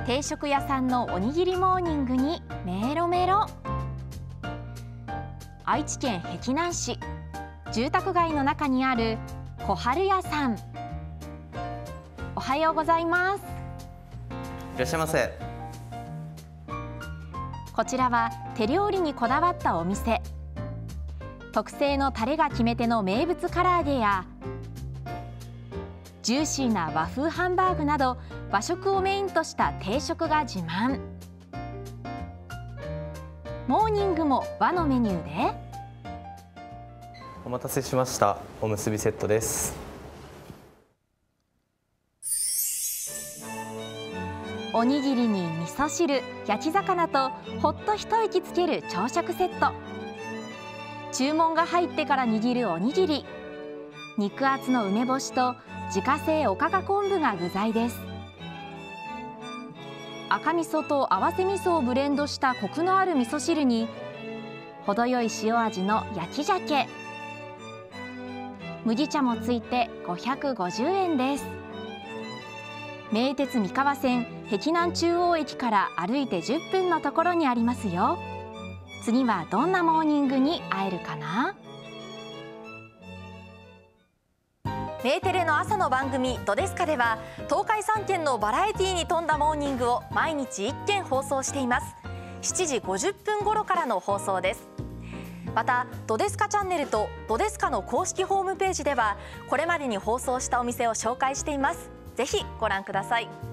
定食屋さんのおにぎりモーニングにメロメロ。愛知県碧南市、住宅街の中にある小春屋さん。おはようございます。 いらっしゃいませ。 こちらは手料理にこだわったお店。特製のタレが決め手の名物唐揚げやジューシーな和風ハンバーグなど和食をメインとした定食が自慢。モーニングも和のメニューで。 お待たせしました。おむすびセットです。 おにぎりに味噌汁、焼き魚とほっと一息つける朝食セット。注文が入ってから握るおにぎり。肉厚の梅干しと自家製おかか昆布が具材です。赤味噌と合わせ味噌をブレンドしたコクのある味噌汁に程よい塩味の焼き鮭。麦茶もついて550円です。名鉄三河線碧南中央駅から歩いて10分のところにありますよ。次はどんなモーニングに会えるかな。メーテレの朝の番組「どですか」では東海3県のバラエティーに富んだモーニングを毎日1件放送しています。7時50分頃からの放送です。また「どですかチャンネル」と「どですか」の公式ホームページではこれまでに放送したお店を紹介しています。ぜひご覧ください。